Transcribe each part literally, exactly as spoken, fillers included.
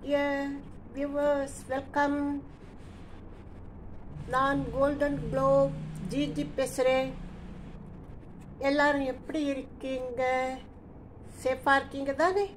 Yeah, viewers, welcome. நான் golden globe Gigi பேசுகிறேன். எல்லாரும் எப்படி இருக்கீங்க? சேஃபாக இருக்கீங்க தானே?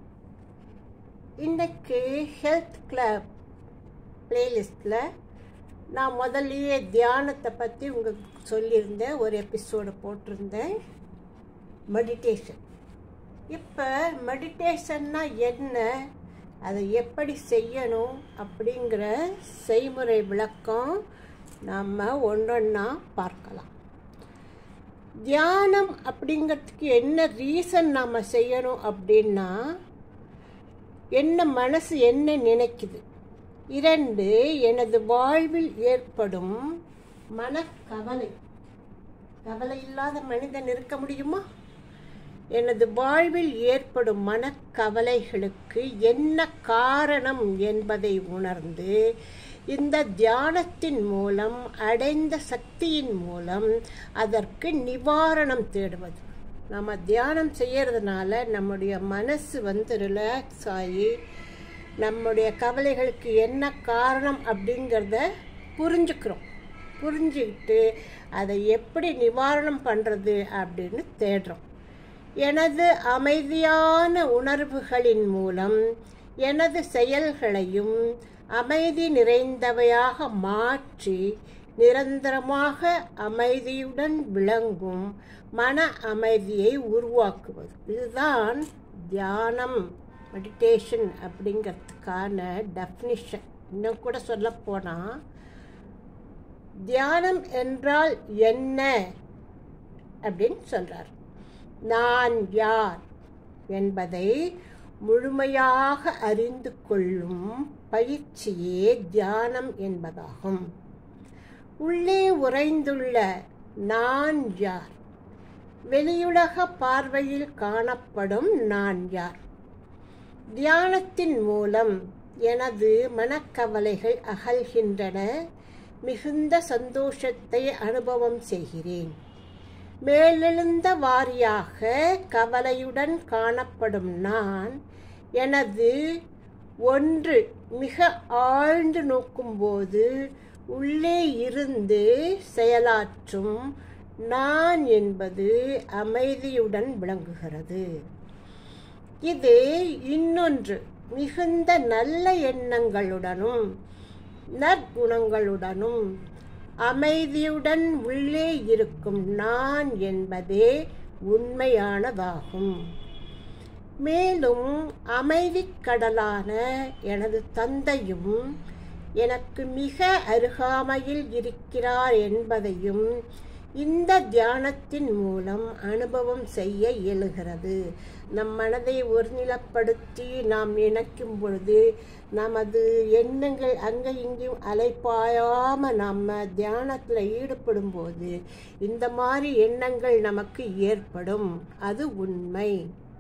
இன்றைக்கு ஹெல்த் கிளப் பிளேலிஸ்ட்டில் நான் முதல்லையே தியானத்தை பற்றி உங்களுக்கு சொல்லியிருந்தேன், ஒரு எபிசோடு போட்டிருந்தேன். மெடிடேஷன். இப்போ மெடிடேஷன்னா என்ன, அதை எப்படி செய்யணும் அப்படிங்கிற செய்முறை விளக்கம் நம்ம ஒன்றொன்னா பார்க்கலாம். தியானம் அப்படிங்கிறதுக்கு என்ன ரீசன் நாம் செய்யணும் அப்படின்னா, என்ன மனசு என்ன நினைக்குது. இரண்டு, எனது வாழ்வில் ஏற்படும் மனக்கவலை. கவலை இல்லாத மனிதன் இருக்க முடியுமா? எனது வாழ்வில் ஏற்படும் மனக்கவலைகளுக்கு என்ன காரணம் என்பதை உணர்ந்து இந்த தியானத்தின் மூலம் அடைந்த சக்தியின் மூலம் அதற்கு நிவாரணம் தேடுவது. நம்ம தியானம் செய்யறதுனால நம்முடைய மனசு வந்து ரிலாக்ஸ் ஆகி நம்முடைய கவலைகளுக்கு என்ன காரணம் அப்படிங்கிறத புரிஞ்சுக்கிறோம். புரிஞ்சுக்கிட்டு அதை எப்படி நிவாரணம் பண்ணுறது அப்படின்னு தேடுறோம். எனது அமைதியான உணர்வுகளின் மூலம் எனது செயல்களையும் அமைதி நிறைந்தவையாக மாற்றி நிரந்தரமாக அமைதியுடன் விளங்கும் மன அமைதியை உருவாக்குவது. இதுதான் தியானம், மெடிடேஷன் அப்படிங்கிறதுக்கான டெஃபினிஷன். இன்னும் கூட சொல்ல போனால், தியானம் என்றால் என்ன அப்படின்னு சொல்கிறார். நான் யார் என்பதை முழுமையாக அறிந்து கொள்ளும் பயிற்சியே தியானம் என்பதாகும். உள்ளே உறைந்துள்ள நான் யார், வெளியுலக பார்வையில் காணப்படும் நான் யார். தியானத்தின் மூலம் எனது மனக்கவலைகள் அகல்கின்றன. மிகுந்த சந்தோஷத்தை அனுபவம் செய்கிறேன். மேலெழுந்த வாரியாக கவலையுடன் காணப்படும் நான் எனது ஒன்று மிக ஆழ்ந்து நோக்கும்போது உள்ளே இருந்து செயலாற்றும் நான் என்பது அமைதியுடன் விளங்குகிறது. இது இன்னொன்று மிகுந்த நல்ல எண்ணங்களுடனும் நற்குணங்களுடனும் அமைதியுடன் உள்ளே இருக்கும் நான் என்பதே உண்மையானதாகும். மேலும் அமைதிக் கடலான எனது தந்தையும் எனக்கு மிக அருகாமையில் இருக்கிறார் என்பதையும் இந்த தியானத்தின் மூலம் அனுபவம் செய்ய இயலுகிறது. நம் மனதை ஒருநிலைப்படுத்தி நாம் நினைக்கும் பொழுது நமது எண்ணங்கள் அங்கே இங்கேயும் அலைப்பாயாமல் நம்ம தியானத்தில் ஈடுபடும் போது இந்த மாதிரி எண்ணங்கள் நமக்கு ஏற்படும். அது உண்மை.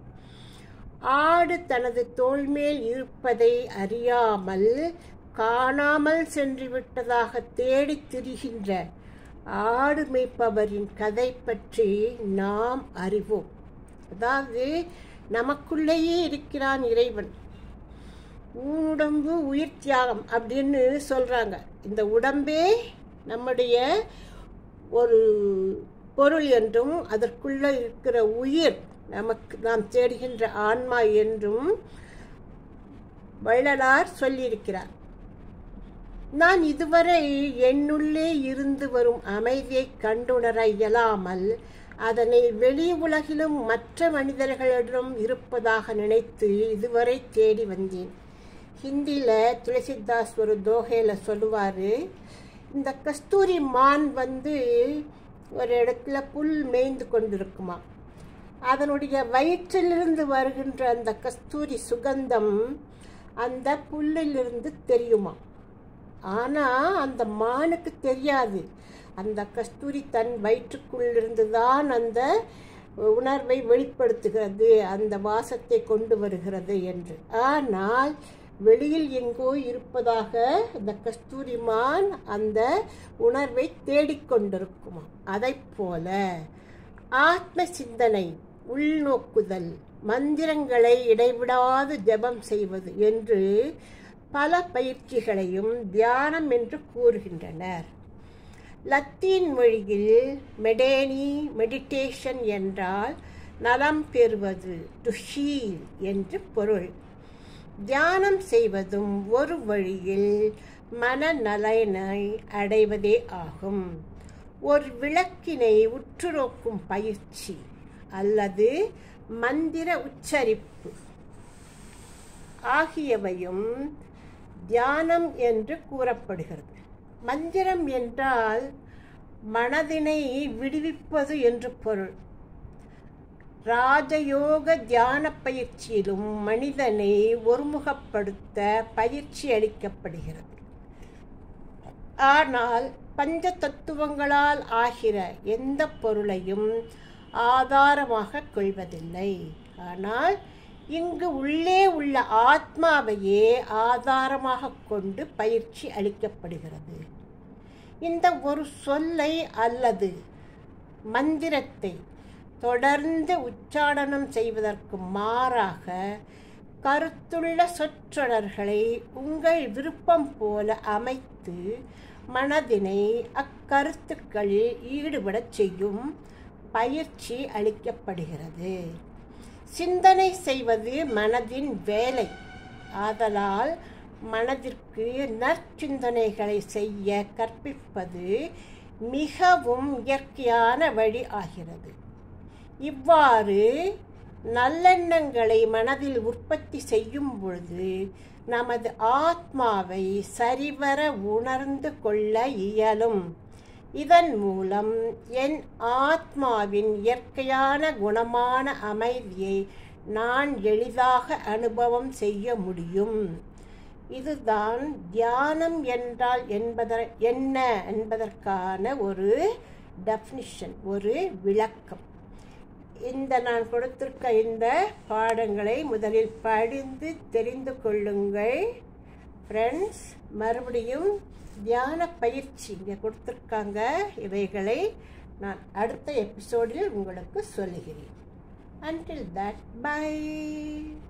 ஆடு தனது தோள்மேல் இருப்பதை அறியாமல் காணாமல் சென்று விட்டதாக தேடி திரிகின்ற ஆடு மேய்ப்பவரின் கதை பற்றி நாம் அறிவோம். அதாவது நமக்குள்ளேயே இருக்கிறான் இறைவன். உடம்பு உயிர் தியாகம் அப்படின்னு சொல்கிறாங்க. இந்த உடம்பே நம்முடைய ஒரு பொருள் என்றும் அதற்குள்ளே இருக்கிற உயிர் நமக்கு நாம் தேடுகின்ற ஆன்மா என்றும் வள்ளலார் சொல்லியிருக்கிறார். நான் இதுவரை என்னுள்ளே இருந்து வரும் அமைதியை கண்டுணர இயலாமல் அதனை வெளி உலகிலும் மற்ற மனிதர்களிடம் இருப்பதாக நினைத்து இதுவரை தேடி வந்தேன். ஹிந்தியில் துளசிதாஸ் ஒரு தோகையில் சொல்லுவார், இந்த கஸ்தூரி மான் வந்து ஒரு இடத்துல புல் மேய்ந்து கொண்டிருக்குமா, அதனுடைய வயிற்றிலிருந்து வருகின்ற அந்த கஸ்தூரி சுகந்தம் அந்த புல்லிலிருந்து தெரியுமா. ஆனால் அந்த மானுக்கு தெரியாது. அந்த கஸ்தூரி தன் வயிற்றுக்குள்ளிருந்து தான் அந்த உணர்வை வெளிப்படுத்துகிறது, அந்த வாசத்தை கொண்டு வருகிறது என்று. ஆனால் வெளியில் எங்கோ இருப்பதாக அந்த கஸ்தூரி மான் அந்த உணர்வை தேடிக்கொண்டிருக்குமா. அதை போல ஆத்ம சிந்தனை, உள்நோக்குதல், மந்திரங்களை இடைவிடாது ஜெபம் செய்வது என்று பல பயிற்சிகளையும் தியானம் என்று கூறுகின்றனர். லத்தீன் மொழியில் மெடேனி மெடிடேஷன் என்றால் நலம் பெறுவது, டு ஹீல் என்று பொருள். தியானம் செய்வதும் ஒரு வழியில் மனநலனை அடைவதே ஆகும். ஒரு விளக்கினை உற்று நோக்கும் பயிற்சி அல்லது மந்திர உச்சரிப்பு ஆகியவையும் தியானம் என்று கூறப்படுகிறது. மந்திரம் என்றால் மனதினை விடுவிப்பது என்று பொருள். ராஜயோக தியான பயிற்சியிலும் மனிதனை ஒருமுகப்படுத்த பயிற்சி அளிக்கப்படுகிறது. ஆனால் பஞ்ச தத்துவங்களால் ஆகிற எந்த பொருளையும் ஆதாரமாக கொள்வதில்லை. ஆனால் இங்கு உள்ளே உள்ள ஆத்மாவையே ஆதாரமாக கொண்டு பயிற்சி அளிக்கப்படுகிறது. இந்த ஒரு சொல்லை அல்லது மந்திரத்தை தொடர்ந்து உச்சாடனம் செய்வதற்கு மாறாக கருத்துள்ள சொற்றொடர்களை உங்கள் விருப்பம் போல அமைத்து மனதினை அக்கருத்துக்களில் ஈடுபடச் செய்யும் பயிற்சி அளிக்கப்படுகிறது. சிந்தனை செய்வது மனதின் வேலை. ஆதலால் மனதிற்கு நற்சிந்தனைகளை செய்ய கற்பிப்பது மிகவும் இயற்கையான வழி ஆகிறது. இவ்வாறு நல்லெண்ணங்களை மனதில் உற்பத்தி செய்யும் பொழுது நமது ஆத்மாவை சரிவர உணர்ந்து கொள்ள இயலும். இதன் மூலம் என் ஆத்மாவின் இயற்கையான குணமான அமைதியை நான் எளிதாக அனுபவம் செய்ய முடியும். இதுதான் தியானம் என்றால் என்பத என்ன என்பதற்கான ஒரு டெஃபினிஷன், ஒரு விளக்கம். இந்த நான் கொடுத்திருக்க இந்த பாடங்களை முதலில் படித்து தெரிந்து கொள்ளுங்கள் ஃப்ரெண்ட்ஸ். மறுபடியும் தியான பயிற்சி இங்கே கொடுத்துருக்காங்க. இவைகளை நான் அடுத்த எபிசோடில் உங்களுக்கு சொல்லுகிறேன். Until that, bye.